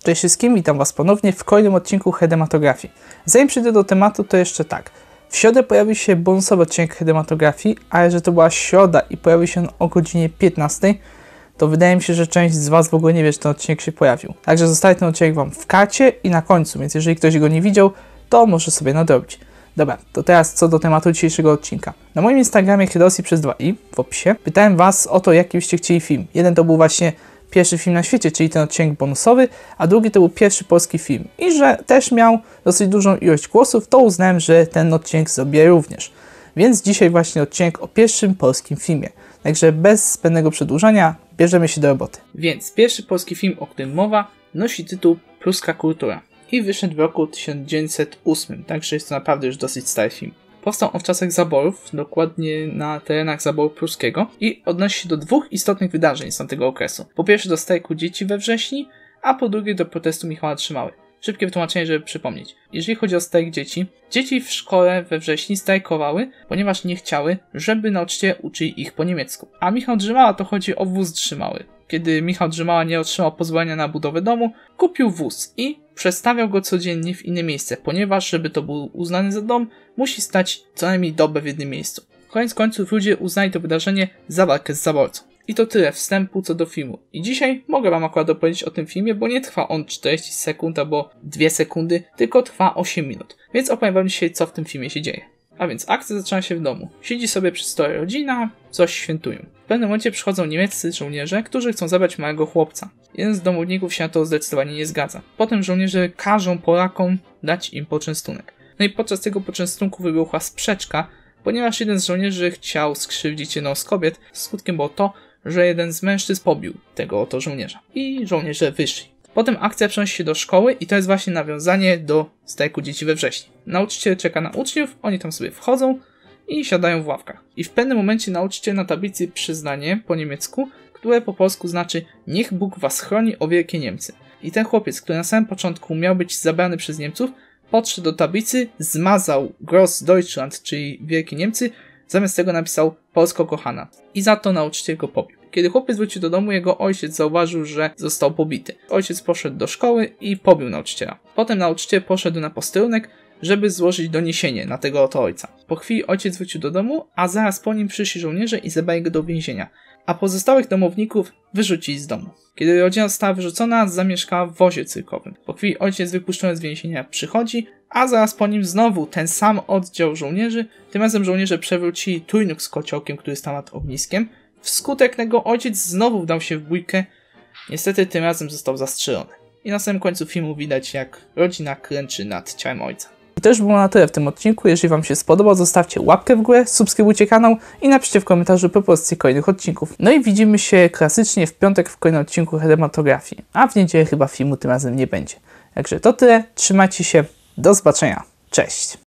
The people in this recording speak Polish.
Cześć wszystkim, witam Was ponownie w kolejnym odcinku Hedematografii. Zanim przejdę do tematu, to jeszcze tak. W środę pojawił się bonusowy odcinek Hedematografii, ale że to była środa i pojawił się on o godzinie 15, to wydaje mi się, że część z Was w ogóle nie wie, że ten odcinek się pojawił. Także zostawię ten odcinek Wam w karcie i na końcu, więc jeżeli ktoś go nie widział, to może sobie nadrobić. Dobra, to teraz co do tematu dzisiejszego odcinka. Na moim Instagramie Hedosi przez 2i w opisie pytałem Was o to, jaki byście chcieli film. Jeden to był właśnie pierwszy film na świecie, czyli ten odcinek bonusowy, a drugi to był pierwszy polski film. I że też miał dosyć dużą ilość głosów, to uznałem, że ten odcinek zrobię również. Więc dzisiaj właśnie odcinek o pierwszym polskim filmie. Także bez zbędnego przedłużania bierzemy się do roboty. Więc pierwszy polski film, o którym mowa, nosi tytuł Pruska kultura i wyszedł w roku 1908, także jest to naprawdę już dosyć stary film. Powstał on w czasach zaborów, dokładnie na terenach zaboru pruskiego i odnosi się do dwóch istotnych wydarzeń z tamtego okresu. Po pierwsze do strajku dzieci we wrześni, a po drugie do protestu Michała Trzymały. Szybkie wytłumaczenie, żeby przypomnieć. Jeżeli chodzi o strajk dzieci, dzieci w szkole we wrześni strajkowały, ponieważ nie chciały, żeby nauczyciele uczyli ich po niemiecku. A Michał Drzymała to chodzi o wóz Drzymały. Kiedy Michał Drzymała nie otrzymał pozwolenia na budowę domu, kupił wóz i przestawiał go codziennie w inne miejsce, ponieważ żeby to był uznany za dom, musi stać co najmniej dobę w jednym miejscu. Koniec końców ludzie uznali to wydarzenie za walkę z zaborcą. I to tyle wstępu co do filmu. I dzisiaj mogę Wam akurat opowiedzieć o tym filmie, bo nie trwa on 40 sekund albo 2 sekundy, tylko trwa 8 minut. Więc opowiem Wam dzisiaj, co w tym filmie się dzieje. A więc akcja zaczyna się w domu. Siedzi sobie przy stole rodzina, coś świętują. W pewnym momencie przychodzą niemieccy żołnierze, którzy chcą zabrać małego chłopca. Jeden z domowników się na to zdecydowanie nie zgadza. Potem żołnierze każą Polakom dać im poczęstunek. No i podczas tego poczęstunku wybuchła sprzeczka, ponieważ jeden z żołnierzy chciał skrzywdzić jedną z kobiet. Skutkiem było to, że jeden z mężczyzn pobił tego oto żołnierza. I żołnierze wyszli. Potem akcja przenosi się do szkoły i to jest właśnie nawiązanie do strajku dzieci we wrześniu. Nauczyciel czeka na uczniów, oni tam sobie wchodzą i siadają w ławkach. I w pewnym momencie nauczyciel na tablicy przyznanie po niemiecku, które po polsku znaczy niech Bóg was chroni, o wielkie Niemcy. I ten chłopiec, który na samym początku miał być zabrany przez Niemców, podszedł do tablicy, zmazał Gross Deutschland, czyli wielkie Niemcy, zamiast tego napisał Polsko kochana. I za to nauczyciel go pobił. Kiedy chłopiec wrócił do domu, jego ojciec zauważył, że został pobity. Ojciec poszedł do szkoły i pobił nauczyciela. Potem nauczyciel poszedł na posterunek, żeby złożyć doniesienie na tego oto ojca. Po chwili ojciec wrócił do domu, a zaraz po nim przyszli żołnierze i zabrali go do więzienia. A pozostałych domowników wyrzucili z domu. Kiedy rodzina została wyrzucona, zamieszkała w wozie cyrkowym. Po chwili ojciec wypuszczony z więzienia przychodzi, a zaraz po nim znowu ten sam oddział żołnierzy. Tym razem żołnierze przewrócili tujnuk z kociołkiem, który stał nad ogniskiem. Wskutek tego ojciec znowu wdał się w bójkę. Niestety tym razem został zastrzelony. I na samym końcu filmu widać, jak rodzina klęczy nad ciałem ojca. I to już było na tyle w tym odcinku. Jeżeli Wam się spodobał, zostawcie łapkę w górę, subskrybujcie kanał i napiszcie w komentarzu propozycje kolejnych odcinków. No i widzimy się klasycznie w piątek w kolejnym odcinku Hedematografii. A w niedzielę chyba filmu tym razem nie będzie. Także to tyle. Trzymajcie się. Do zobaczenia. Cześć.